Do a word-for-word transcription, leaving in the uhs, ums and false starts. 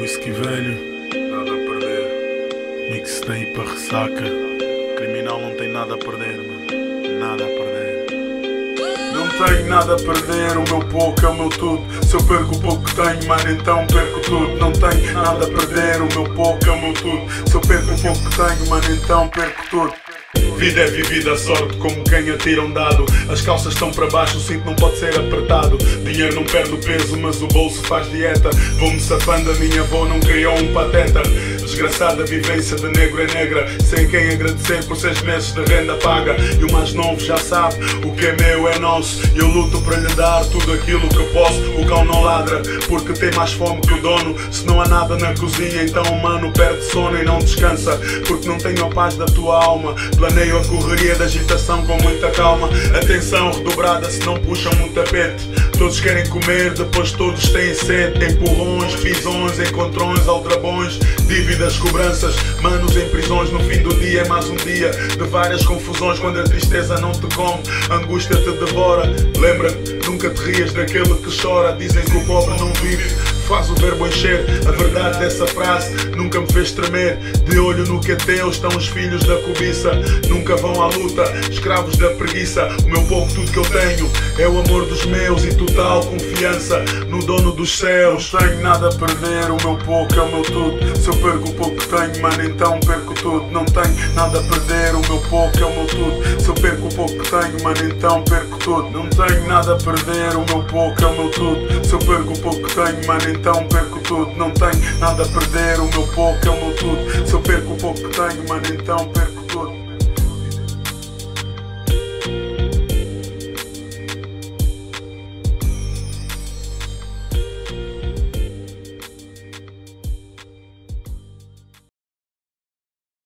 whisky velho, nada a perder. Mixtape para ressaca. Criminal não tem nada a perder, mano. Nada a perder. Não tenho nada a perder, o meu pouco é o meu tudo. Se eu perco o pouco que tenho, mano, então perco tudo. Não tenho nada a perder, o meu pouco é o meu tudo. Se eu perco o pouco que tenho, mano, então perco tudo. Vida é vivida a sorte como quem atira um dado. As calças estão para baixo, o cinto não pode ser apertado. Dinheiro não perde o peso, mas o bolso faz dieta. Vou-me safando, a minha avó não criou um pateta. Desgraçada vivência de negro é negra, sem quem agradecer por seis meses de renda paga. E o mais novo já sabe, o que é meu é nosso. Eu luto para lhe dar tudo aquilo que posso. O cão não ladra, porque tem mais fome que o dono. Se não há nada na cozinha, então o mano perde sono e não descansa, porque não tenho a paz da tua alma. Planeio a correria da agitação com muita calma. Atenção redobrada se não puxam um tapete. Todos querem comer, depois todos têm sede. Empurrões, pisões, encontrões, aldrabões, dívidas, cobranças, manos em prisões. No fim do dia é mais um dia de várias confusões. Quando a tristeza não te come, a angústia te devora. Lembra-te, nunca te rias daquele que chora. Dizem que o pobre não vive, faz o verbo encher. A verdade dessa frase nunca me fez tremer. De olho no que é teu estão os filhos da cobiça. Nunca vão à luta, escravos da preguiça. O meu pouco, tudo que eu tenho, é o amor dos meus e total confiança no dono dos céus. Não tenho nada a perder, o meu pouco é o meu tudo. Se eu perco o pouco que tenho, mano, então perco tudo. Não tenho nada a perder, o meu pouco é o meu tudo. Se eu perco o pouco que tenho, mano, então perco tudo. Não tenho nada a perder, o meu pouco é o meu tudo. Se eu perco o pouco que tenho, mano, então perco tudo. Não tenho nada a perder, o meu pouco é o meu tudo. Se eu perco o pouco que tenho, mano, então perco tudo.